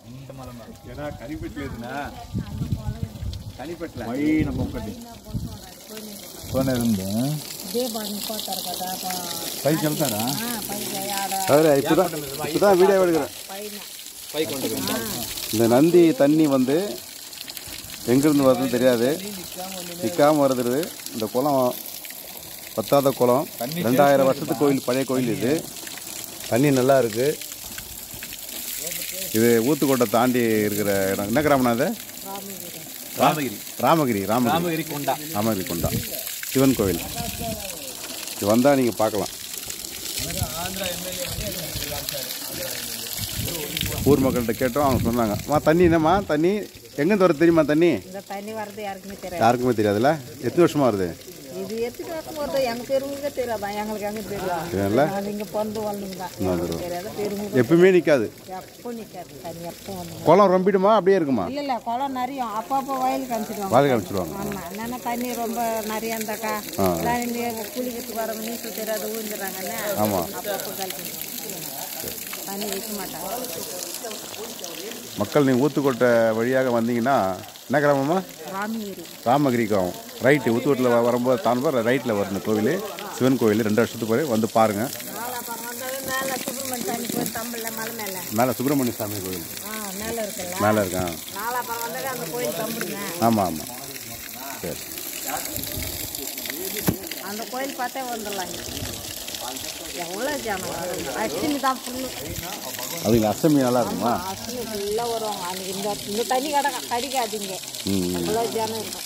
ஏன்னா கனிப்பெட்டில் కనిపెట్టలే పైన పొక్కటి కొనేది పైకి వెళ్తారా அదే இப்போதான் வீடியோ எடுக்கிறேன். இந்த நந்தி தண்ணி வந்து எங்கிருந்து வருதுன்னு தெரியாது, நிற்காமல் வருது. இந்த குளம் பத்தாத குளம், 2000 வருஷத்து கோயில், பழைய கோயில். இது தண்ணி நல்லா இருக்கு. இது ஊத்துக்கோட்டை தாண்டி இருக்கிற இடம். என்ன கிராமம்னா அது? ராமகிரி கொண்டா சிவன் கோவில். இது வந்தால் நீங்கள் பார்க்கலாம். ஊர் மக்கள்கிட்ட கேட்டோம், அவங்க சொன்னாங்க தண்ணி என்னம்மா தண்ணி எங்கேருந்து வருது தெரியுமா? தண்ணி யாருக்குமே தெரியாதுல்ல. எத்தனை வருஷமா வருது? இது எத்தனை வருஷம் வருது எங்கள் தெருவுக்கே தெரியாதா? எங்களுக்கு எங்கே தெரியாது. இங்கே பொந்து வளர்ந்துங்க எப்பவுமே நிற்காது. எப்போ நிற்காது தண்ணி. எப்போ வந்து குளம் ரொம்பிடுமா அப்படியே இருக்குமா? இல்லை குளம் நிறைய அப்பப்போ வயலுக்கு அனுப்பிச்சிடுவாங்க. ஆமாம், என்னென்ன தண்ணி ரொம்ப நிறைய இருந்தாக்கா குளிக்கிறதுக்கு வரவங்க நீச்சல் தெரியாது ஊந்துடுறாங்கன்னு. ஆமாம், அப்பப்போ கழிச்சிடுவாங்க, தண்ணி வைக்க மாட்டாங்க. மக்கள் நீங்கள் ஊத்துக்கோட்டை வழியாக வந்தீங்கன்னா என்ன கிராமமா? ராமகிரி கிராமம். ரைட்டு ஊத்துக்கோட்டையில் வரும்போது தான் ரைட்டில் வரணும் கோவில், சிவன் கோவில். 2 வருஷத்துக்கு போய் வந்து பாருங்கள். மேலே சுப்பிரமணிய சாமி கோவில் மேலே இருக்கேன். ஆமாம் ஆமாம், சரி. அந்த கோயில் பார்த்தே வந்துடலாங்க. எவ்வளோ ஜனம் அஷ்டமி தான் ஃபுல்லு. அதுங்க அஷ்டமி நல்லா இருக்குமா? அஷ்டமி ஃபுல்லாக வருவாங்க. அன்றைக்கி இந்த தண்ணி கடிக்காதீங்க, அவ்வளோ ஜனம் இருக்கும்.